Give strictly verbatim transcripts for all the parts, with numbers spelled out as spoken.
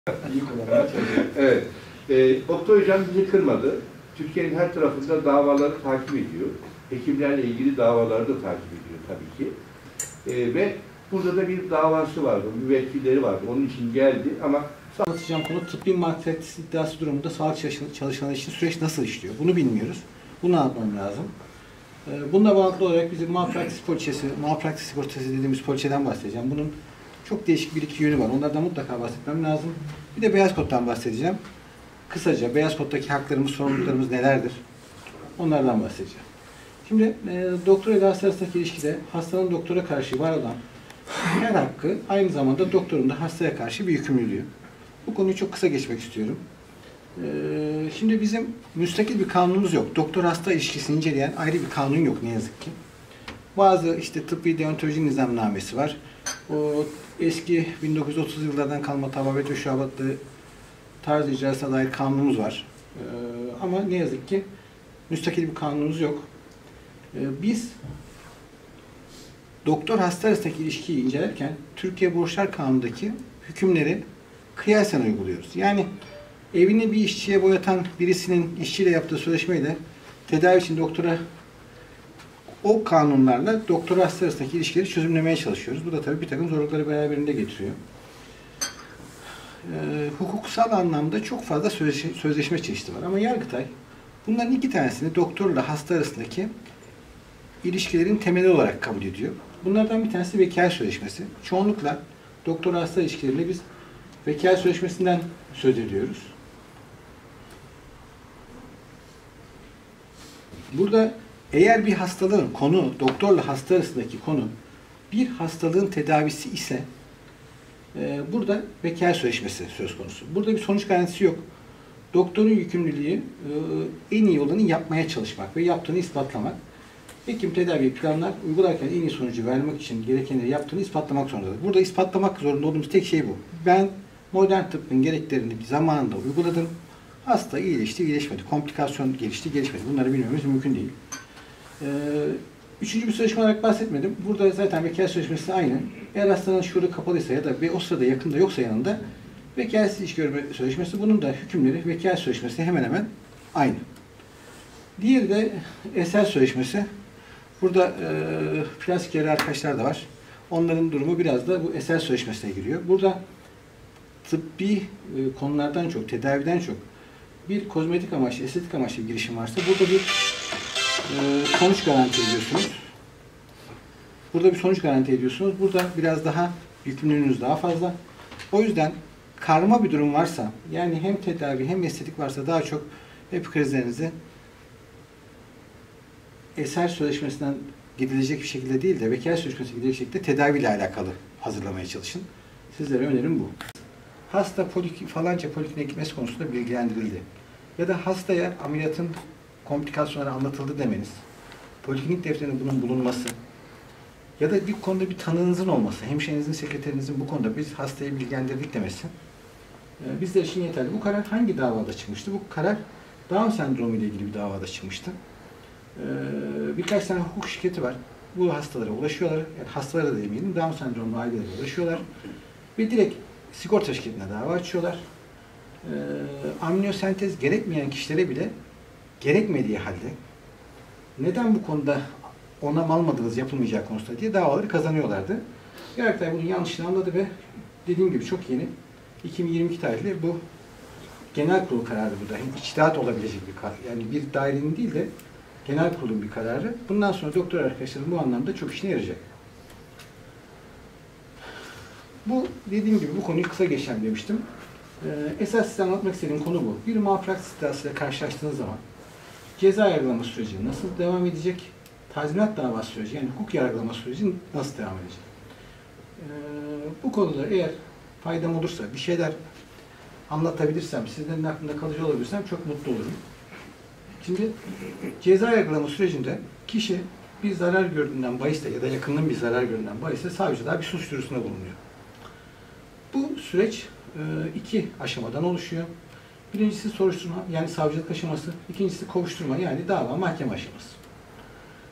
Evet. E, Oktay Hocam bizi kırmadı. Türkiye'nin her tarafında davaları takip ediyor. Hekimlerle ilgili davaları da takip ediyor tabii ki. E, ve burada da bir davası vardı, müvekkilleri vardı. Onun için geldi ama... Anlatacağım konu tıbbi malpraktis iddiası durumunda sağlık çalışanları için süreç nasıl işliyor? Bunu bilmiyoruz. Bunu anlatmam lazım. Bununla bağlantılı olarak bizim malpraktis poliçesi, malpraktis sigortası dediğimiz poliçeden bahsedeceğim. Bunun çok değişik bir iki yönü var. Onlardan mutlaka bahsetmem lazım. Bir de beyaz koddan bahsedeceğim. Kısaca beyaz koddaki haklarımız, sorumluluklarımız nelerdir? Onlardan bahsedeceğim. Şimdi e, doktor ile hasta arasındaki ilişkide hastanın doktora karşı var olan her hakkı aynı zamanda doktorun da hastaya karşı bir yükümlülüğü. Bu konuyu çok kısa geçmek istiyorum. E, şimdi bizim müstakil bir kanunumuz yok. Doktor-hasta ilişkisini inceleyen ayrı bir kanun yok ne yazık ki. Bazı işte tıbbi deontoloji nizamnamesi var. O eski bin dokuz yüz otuz yıllardan kalma tababet ve şuabatlı tarz icrasına dair kanunumuz var. Ee, ama ne yazık ki müstakil bir kanunumuz yok. Ee, biz doktor-hasta arasındaki ilişkiyi incelerken Türkiye Borçlar Kanunu'ndaki hükümleri kıyasen uyguluyoruz. Yani evini bir işçiye boyatan birisinin işçiyle yaptığı sözleşmeyle tedavi için doktora o kanunlarla doktor-hasta arasındaki ilişkileri çözümlemeye çalışıyoruz. Bu da tabii bir takım zorlukları beraberinde getiriyor. Ee, hukuksal anlamda çok fazla sözleşme, sözleşme çeşidi var. Ama Yargıtay bunların iki tanesini doktorla hasta arasındaki ilişkilerin temeli olarak kabul ediyor. Bunlardan bir tanesi vekalet sözleşmesi. Çoğunlukla doktor-hasta ilişkilerinde biz vekalet sözleşmesinden söz ediyoruz. Burada eğer bir hastalığın konu, doktorla hasta arasındaki konu bir hastalığın tedavisi ise e, burada vekalet sözleşmesi söz konusu. Burada bir sonuç garantisi yok. Doktorun yükümlülüğü e, en iyi olanı yapmaya çalışmak ve yaptığını ispatlamak. Hekim tedavi planlar uygularken en iyi sonucu vermek için gerekenleri yaptığını ispatlamak zorundadır. Burada ispatlamak zorunda olduğumuz tek şey bu. Ben modern tıbbın gereklerini zamanında uyguladım. Hasta iyileşti, iyileşmedi. Komplikasyon gelişti, gelişmedi. Bunları bilmemiz mümkün değil. Ee, üçüncü bir sözleşme olarak bahsetmedim. Burada zaten vekalet sözleşmesi aynı. Eğer hastanın şuuru kapalıysa ya da o sırada yakında yoksa yanında vekaletsiz iş görme sözleşmesi, bunun da hükümleri vekalet sözleşmesi hemen hemen aynı. Diğeri de eser sözleşmesi. Burada e, plastik cerrah arkadaşlar da var. Onların durumu biraz da bu eser sözleşmesine giriyor. Burada tıbbi e, konulardan çok, tedaviden çok bir kozmetik amaçlı, estetik amaçlı bir girişim varsa burada bir e, sonuç garanti ediyorsunuz. Burada bir sonuç garanti ediyorsunuz. Burada biraz daha yükümlülüğünüz daha fazla. O yüzden karma bir durum varsa, yani hem tedavi hem estetik varsa daha çok hep krizlerinizi eser sözleşmesinden gidilecek bir şekilde değil de vekalet sözleşmesiyle gidilecek şekilde tedaviyle alakalı hazırlamaya çalışın. Sizlere önerim bu. Hasta polik, falanca polikliniğe gitmesi konusunda bilgilendirildi. Ya da hastaya ameliyatın komplikasyonları anlatıldı demeniz, poliklinik defterinde bunun bulunması ya da bir konuda bir tanığınızın olması, hemşirenizin, sekreterinizin bu konuda biz hastayı bilgilendirdik demesi e, bizler için yeterli. Bu karar hangi davada çıkmıştı? Bu karar Down sendromu ile ilgili bir davada çıkmıştı. E, birkaç tane hukuk şirketi var. Bu hastalara ulaşıyorlar. Yani hastalara da demeyelim, Down sendromlu ailelere ulaşıyorlar. Ve direkt sigorta şirketine dava açıyorlar. E, amniyosentez gerekmeyen kişilere bile gerekmediği halde neden bu konuda onam almadığınız yapılmayacak konusunda diye davaları kazanıyorlardı. Yargıtay bunun yanlışını anladı ve dediğim gibi çok yeni iki bin yirmi iki tarihli bu genel kurul kararı burada. Yani içtihat olabilecek bir karar. Yani bir dairenin değil de genel kurulun bir kararı. Bundan sonra doktor arkadaşlarım bu anlamda çok işine yarayacak. Bu dediğim gibi bu konuyu kısa geçeceğim demiştim. Ee, esas size anlatmak istediğim konu bu. Bir malpraktis iddiasıyla karşılaştığınız zaman ceza yargılama süreci nasıl devam edecek? Tazminat davası süreci, yani hukuk yargılama süreci nasıl devam edecek? Ee, bu konuda eğer faydam olursa, bir şeyler anlatabilirsem, sizlerin aklında kalıcı olabilirsem çok mutlu olurum. Şimdi ceza yargılama sürecinde kişi bir zarar gördüğünden bahiste ya da yakınının bir zarar gördüğünden bahiste savcılığa bir suç duyurusunda bulunuyor. Bu süreç iki aşamadan oluşuyor. Birincisi soruşturma, yani savcılık aşaması. İkincisi kovuşturma, yani dava mahkeme aşaması.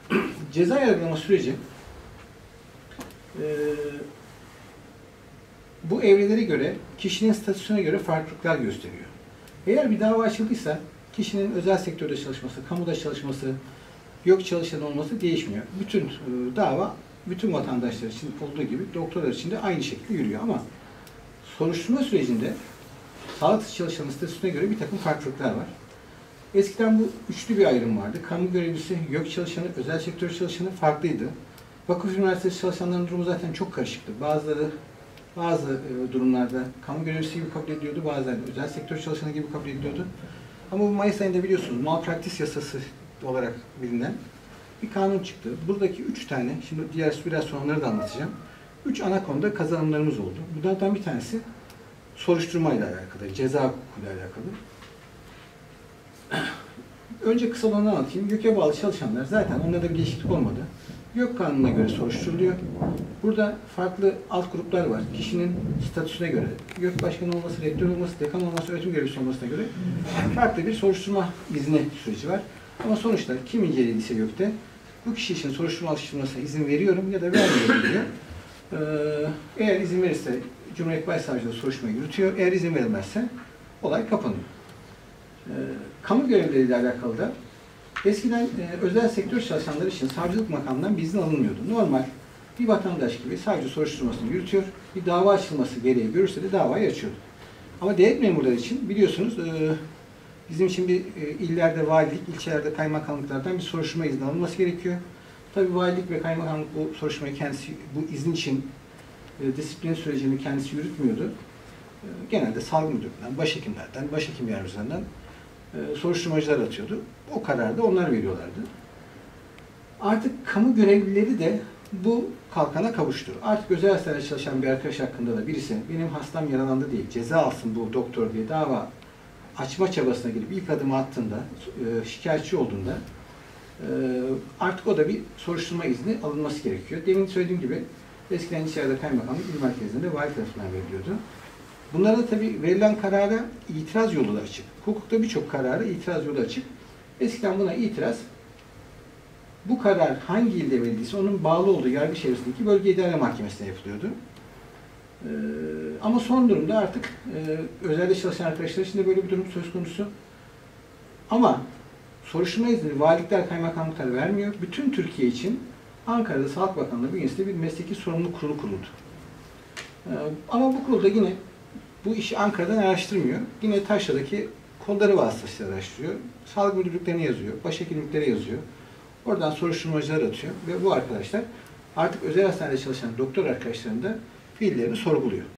Ceza yargılama süreci e, bu evrelere göre, kişinin statüsüne göre farklılıklar gösteriyor. Eğer bir dava açıldıysa, kişinin özel sektörde çalışması, kamuda çalışması, yok çalışan olması değişmiyor. Bütün e, dava, bütün vatandaşlar için olduğu gibi doktorlar için de aynı şekilde yürüyor. Ama soruşturma sürecinde sağlık çalışanın statüsüne göre bir takım farklılıklar var. Eskiden bu üçlü bir ayrım vardı. Kamu görevlisi, yok çalışanı, özel sektör çalışanı farklıydı. Vakıf üniversitesi çalışanların durumu zaten çok karışıktı. Bazıları bazı e, durumlarda kamu görevlisi gibi kabul ediliyordu, bazen özel sektör çalışanı gibi kabul ediliyordu. Ama bu Mayıs ayında biliyorsunuz malpraktis yasası olarak bilinen bir kanun çıktı. Buradaki üç tane, şimdi diğer biraz sonra onları da anlatacağım. Üç ana konuda kazanımlarımız oldu. Bunlardan bir tanesi soruşturmayla alakalı, ceza hukukuyla alakalı. Önce kısa olanı anlatayım. YÖK'e bağlı çalışanlar zaten onlarda bir değişiklik olmadı. YÖK kanununa göre soruşturuluyor. Burada farklı alt gruplar var. Kişinin statüsüne göre, YÖK başkanı olması, rektör olması, dekan olması, öğretim görevlisi olmasına göre farklı bir soruşturma izni süreci var. Ama sonuçta kim incelediyse YÖK'te bu kişi için soruşturma açılmasına izin veriyorum ya da vermiyorum diyor. Ee, eğer izin verirse Cumhuriyet Başsavcılığı soruşturmayı yürütüyor. Eğer izin verilmezse olay kapanıyor. Ee, kamu görevleriyle alakalı da eskiden e, özel sektör çalışanları için savcılık makamından bir izin alınmıyordu. Normal bir vatandaş gibi savcı soruşturmasını yürütüyor. Bir dava açılması gereği görürse de davayı açıyordu. Ama devlet memurları için biliyorsunuz e, bizim için bir e, illerde valilik, ilçelerde kaymakamlıklardan bir soruşturma izni alınması gerekiyor. Tabii valilik ve kaymakamlık bu soruşturmayı kendisi, bu izin için e, disiplin sürecini kendisi yürütmüyordu. E, genelde salgı müdürlüğünden, başhekimlerden, başhekim yardımcılarından e, soruşturmacılar atıyordu. O kararı da onlar veriyorlardı. Artık kamu görevlileri de bu kalkana kavuştu. Artık özel hastanede çalışan bir arkadaş hakkında da birisi benim hastam yaralandı diye ceza alsın bu doktor diye dava açma çabasına girip ilk adımı attığında, e, şikayetçi olduğunda e, artık o da bir soruşturma izni alınması gerekiyor. Demin söylediğim gibi eskiden içeride kaymakamlık, il merkezinde vali tarafından veriliyordu. Bunlarda tabii verilen karara itiraz yolu da açık. Hukukta birçok karara itiraz yolu açık. Eskiden buna itiraz bu karar hangi ilde verildiyse onun bağlı olduğu yargı çevresindeki bölge idare mahkemesine yapılıyordu. Ee, ama son durumda artık e, özelde çalışan arkadaşlar için de böyle bir durum söz konusu. Ama soruşturma izni valilikler, kaymakamlıklar vermiyor. Bütün Türkiye için Ankara'da Sağlık Bakanlığı bünyesinde bir mesleki sorumluluk kurulu kuruldu. Ee, ama bu kurulda yine bu işi Ankara'dan araştırmıyor. Yine Taşra'daki kolları vasıtasıyla araştırıyor. Sağlık müdürlüklerine yazıyor, başhekimliklere yazıyor. Oradan soruşturmacılar atıyor ve bu arkadaşlar artık özel hastanede çalışan doktor arkadaşlarının da fiillerini sorguluyor.